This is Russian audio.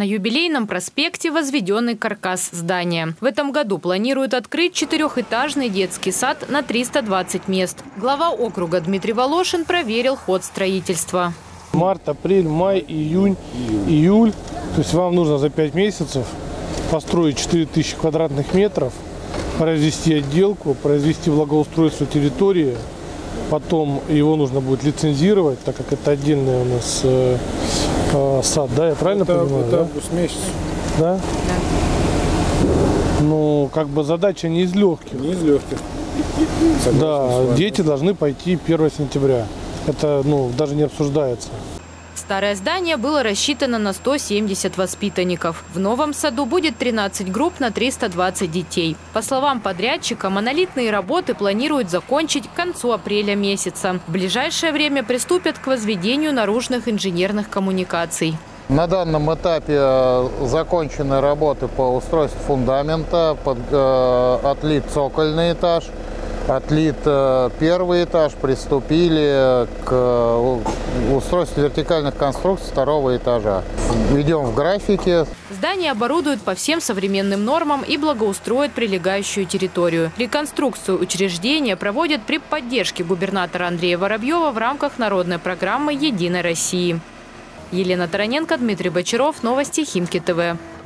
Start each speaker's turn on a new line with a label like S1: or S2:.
S1: На Юбилейном проспекте возведенный каркас здания. В этом году планируют открыть 4-этажный детский сад на 320 мест. Глава округа Дмитрий Волошин проверил ход строительства.
S2: Март, апрель, май, июнь, июль. То есть вам нужно за 5 месяцев построить 4000 квадратных метров, произвести отделку, произвести благоустройство территории. Потом его нужно будет лицензировать, так как это отдельный у нас сад, да? Я правильно понимаю?
S3: Это август месяц.
S2: Да? Ну, как бы задача не из легких.
S3: Не из легких.
S2: Да, дети должны пойти 1 сентября. Это, даже не обсуждается.
S1: Старое здание было рассчитано на 170 воспитанников. В новом саду будет 13 групп на 320 детей. По словам подрядчика, монолитные работы планируют закончить к концу апреля месяца. В ближайшее время приступят к возведению наружных инженерных коммуникаций.
S4: На данном этапе закончены работы по устройству фундамента, отлит цокольный этаж. Отлит первый этаж, приступили к устройству вертикальных конструкций 2-го этажа. Идем в графике.
S1: Здание оборудуют по всем современным нормам и благоустроят прилегающую территорию. Реконструкцию учреждения проводят при поддержке губернатора Андрея Воробьева в рамках народной программы «Единой России». Елена Тараненко, Дмитрий Бочаров. Новости Химки ТВ.